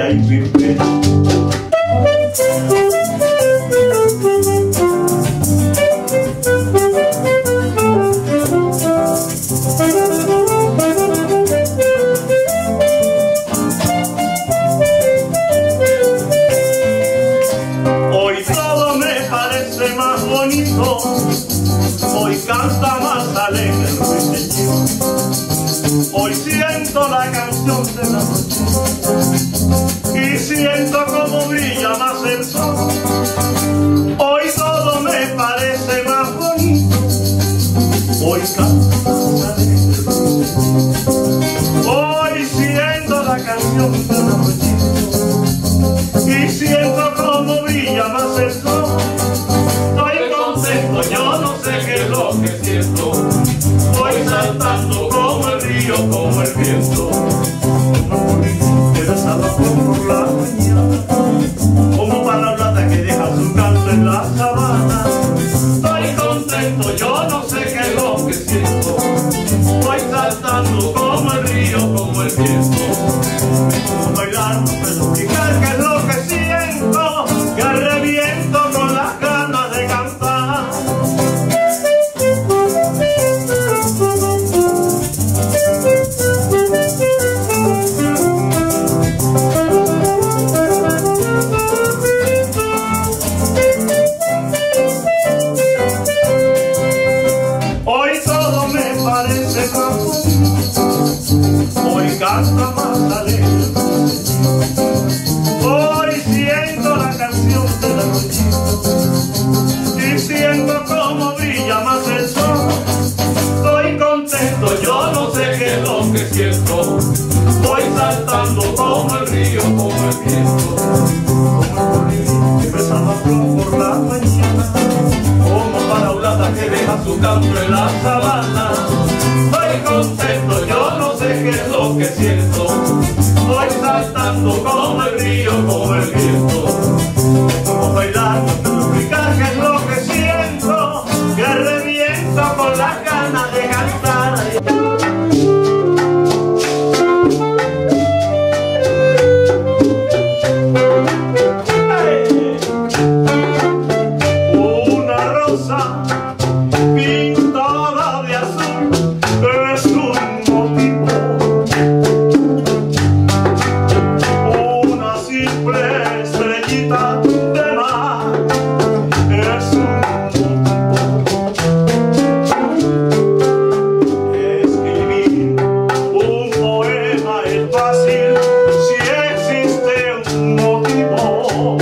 bella y virgen. Hoy todo me parece más bonito, hoy canta más alegre el ruiseñor. Hoy siento la canción de la noche y siento como brilla más el sol. Hoy todo me parece más bonito, hoy canta más alegre el ruiseñor. Hoy siento la canción de la noche y siento como brilla más el sol. Estoy contento, yo no sé qué es lo que siento. Voy saltando como el río, como el viento. Eres abajo por la mañana, como palabrata que deja su canto en la sabana. Estoy contento, yo no sé qué es lo que siento. Voy saltando como el río, como el viento. Como bailar, no puedo explicar qué es lo que siento, que reviento con las ganas de cantar. Hoy todo me parece más bonito, hoy canta más alegre. Hoy siento la canción de la noche y siento como brilla más el sol. Estoy contento, yo no sé qué es lo que siento. Voy saltando como el río, como el viento. Como el río que besaba por la mañana, como palabrata que deja su canto en la sabana. Estoy contento, yo no sé qué es lo que siento. Voy saltando como el río, como el viento. Como bailar, no puedo explicar qué es lo que siento, que reviento con las ganas de cantar. Una rosa pintada de azul es un motivo. Una simple estrellita de mar es un motivo. Escribir un poema es fácil si existe un motivo.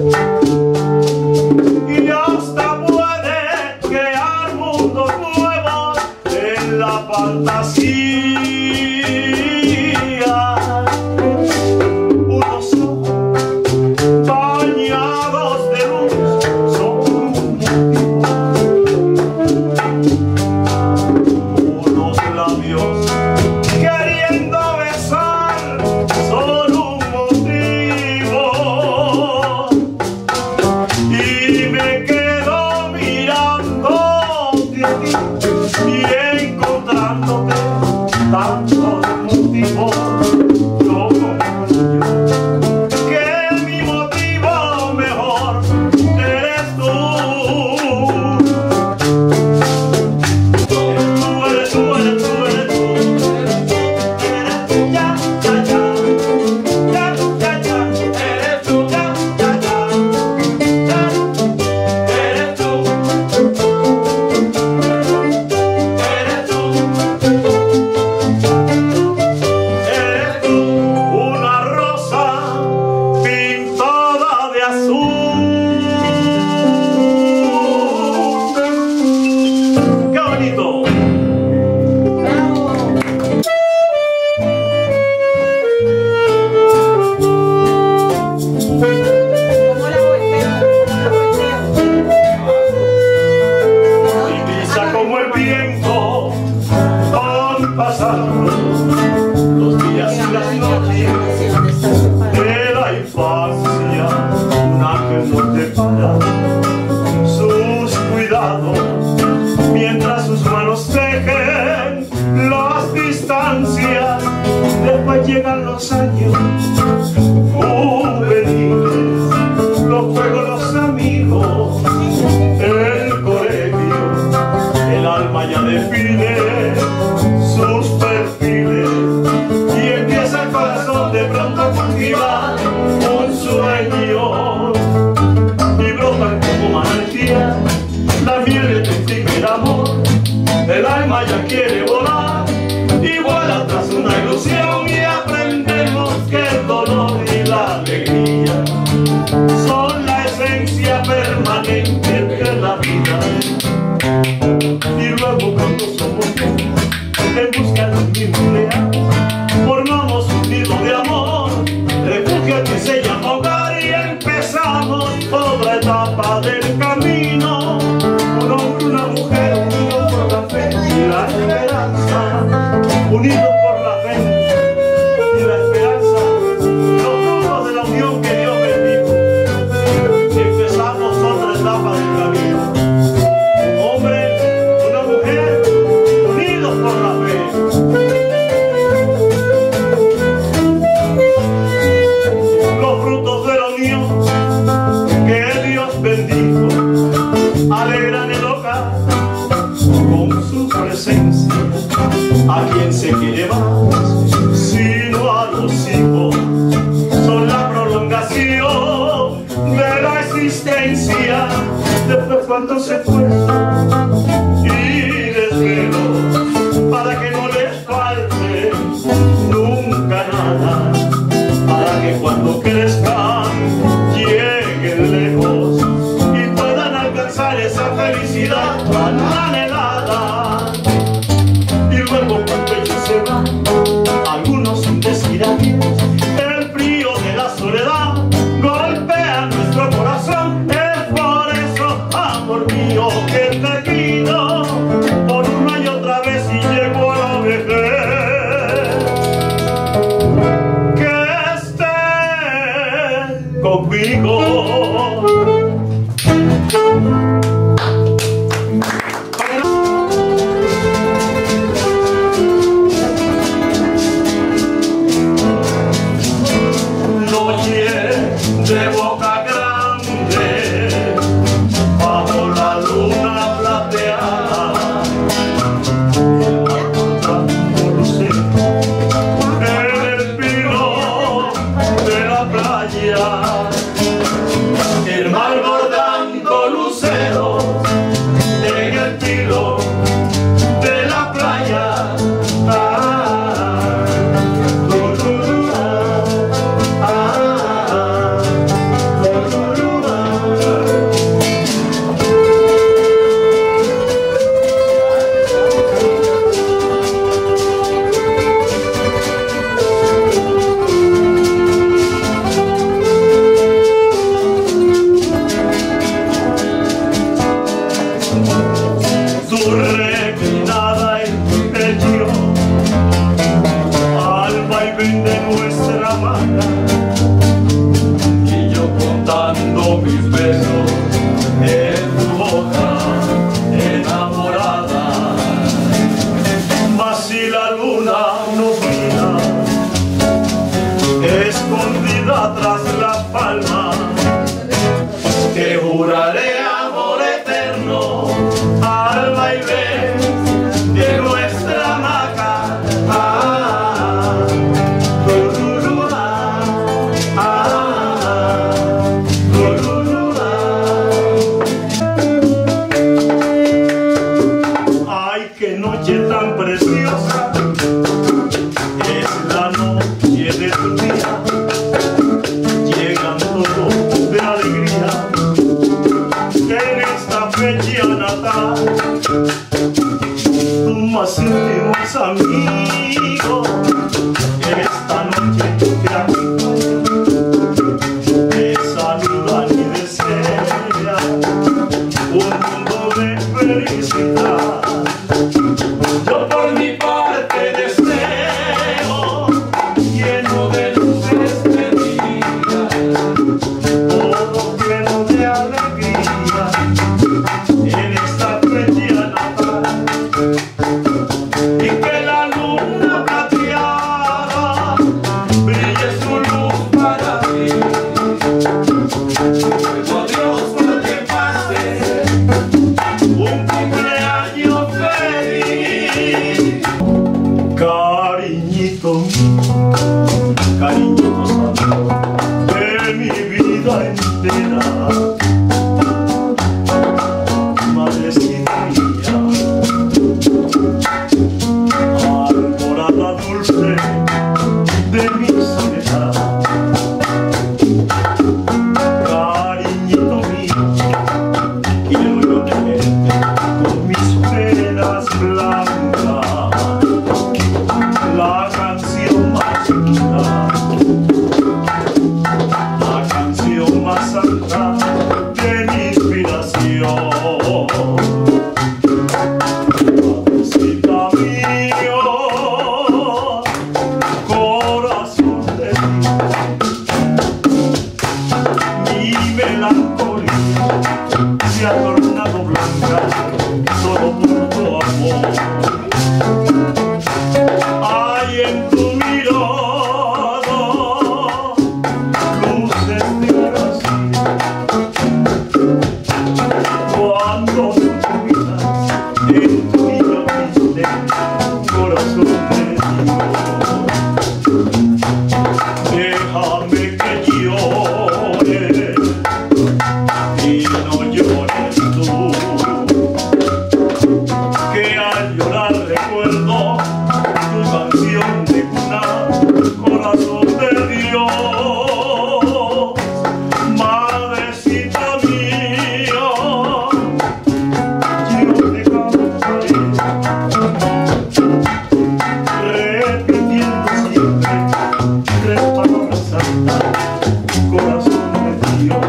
Y hasta puede crear mundos nuevos en la fantasía. Unos ojos bañados de luz son un motivo. Unos labios queriendo besar son un motivo. Y me quedo mirándote a ti y encontrándote tantos motivos. Yo comprendo que mi motivo mejor eres tú. Eres tú, eres tú, eres tú, eres tú. Eres tú, ya, ya, ya. Ya, ya, ya. Eres tú, ya, ya, ya. Eres tú, eres tú, eres tú, una rosa pintada de azul. ¡Qué bonito! Y brisa como el viento, van pasando los días y las noches de la infancia. Un ángel no te para sus cuidados mientras sus manos tejen las distancias. Después llegan los años. sea permanente que la vida. Y luego cuando somos en busca de un mismo ideal, formamos un nido de amor, refugio que se llama hogar, y empezamos otra etapa del camino. Un hombre, una mujer, unidos por la fe y la esperanza, unidos por la fe y la esperanza, los frutos de la unión que Dios bendijo. Y empezamos otra etapa del camino. Un hombre, una mujer, unidos por la fe. Los frutos de la unión que Dios bendijo alegran el hogar con su presencia. A quien se quiere más, sino a los hijos, son la prolongación de la existencia. Después cuando se esfuerza y desvelo para que no les falte nunca nada, para que cuando crezcan lleguen lejos y puedan alcanzar esa felicidad tan anhelada. Y luego cuando ellos se van, algunos sin decir adiós, el frío de la soledad golpea nuestro corazón. Es por eso, amor mío, que te pido por una y otra vez, y llego a la vejez, que estés conmigo. De boca grande, bajo la luna plateada, el mar bordando lucero en el pino de la playa, el mar bordando lucero en el pino de la playa. Refinada en pecho, al vaivén de nuestra mano, y yo contando mis besos en tu boca enamorada. Mas si la luna nos mira, escondida tras las palmas, te juraré amor eterno al vaivén de nuestra hamaca. Ay, qué noche tan preciosa, es la noche de tu día, llegan todos de alegría en esta fecha natal. Tus más íntimos amigos esta noche te acompañan, te saludan y desean un mundo de felicidad. Yo por mi parte deseo, lleno de luces de día, todo lleno de alegría en esta fecha natal, y que la luz se ha tornado blanca solo por tu amor. Hay en tu mirada luces de Brasil cuando tú miras en tu niño triste corazón de Dios. Déjame que llore y no llores tú, que al llorar recuerdo tu canción de cuna, corazón de Dios. Madrecita mía, yo te cantaré, repitiendo siempre tres palabras santas, corazón de Dios.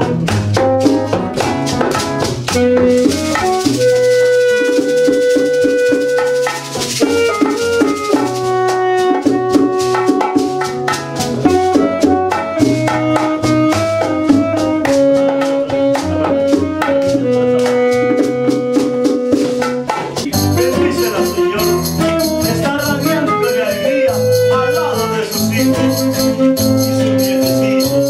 Bendícela, Señor, está radiante de alegría al lado de sus hijos y sus nietecitos.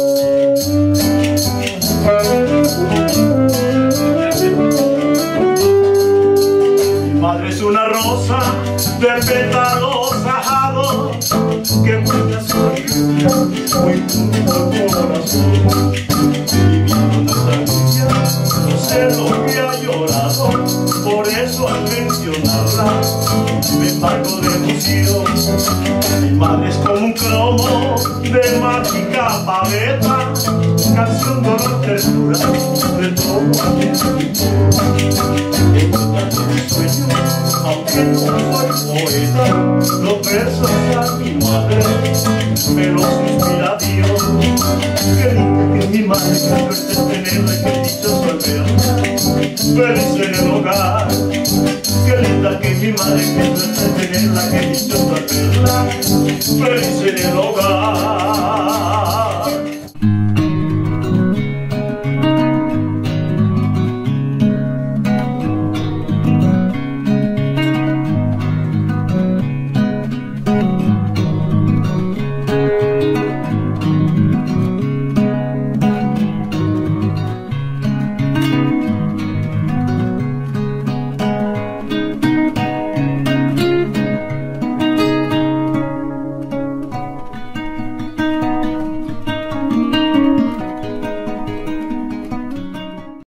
Mi madre es una rosa de pétalos ajados que brilla a su orilla muy junto al corazón. Viviendo nostalgia, no sé lo que ha llorado, por eso al mencionarla me embargo de emoción. Mi madre es como un cromo de mágica paleta, canción, dolor, ternura, de todo a mi sueño, aunque no soy poeta, los versos a mi madre me los inspira Dios. Qué linda que es mi madre, que suerte tenerla y qué dichoso al verla feliz en el hogar. Qué linda que es mi madre, que suerte tenerla, qué dichoso al verla feliz en el hogar.